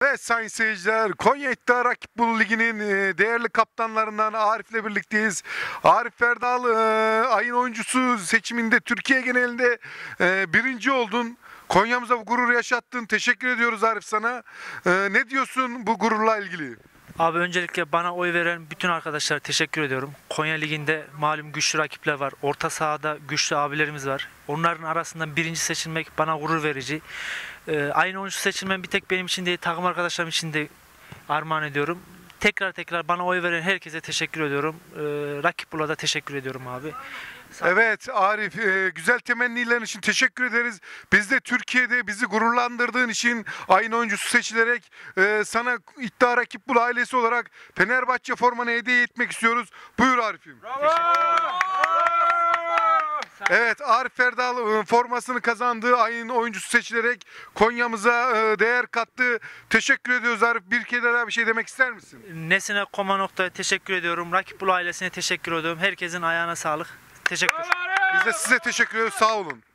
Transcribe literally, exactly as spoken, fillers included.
Evet sayın seyirciler, Konya İddia Rakip Bulu Ligi'nin e, değerli kaptanlarından Arif'le birlikteyiz. Arif Ferdal e, ayın oyuncusu seçiminde Türkiye genelinde e, birinci oldun. Konya'mıza bu gurur yaşattın. Teşekkür ediyoruz Arif sana. E, ne diyorsun bu gururla ilgili? Abi öncelikle bana oy veren bütün arkadaşlara teşekkür ediyorum. Konya Ligi'nde malum güçlü rakipler var. Orta sahada güçlü abilerimiz var. Onların arasından birinci seçilmek bana gurur verici. Ee, aynı oyuncu seçilmem bir tek benim için değil, takım arkadaşlarım için de armağan ediyorum. Tekrar tekrar bana oy veren herkese teşekkür ediyorum. Ee, Rakip Bul'a da teşekkür ediyorum abi. Evet Arif, e, güzel temennilerin için teşekkür ederiz. Biz de Türkiye'de bizi gururlandırdığın için ayın oyuncusu seçilerek e, sana İddia Rakip Bulu ailesi olarak Fenerbahçe formanı hediye etmek istiyoruz. Buyur Arif'im. Evet, Arif Ferdal e, formasını kazandığı ayın oyuncusu seçilerek Konya'mıza e, değer kattı. Teşekkür ediyoruz Arif. Bir kere daha bir şey demek ister misin? Nesine Koma noktaya teşekkür ediyorum. Rakip Bul ailesine teşekkür ediyorum. Herkesin ayağına sağlık. Teşekkür. Biz de size teşekkür ediyoruz. Sağ olun.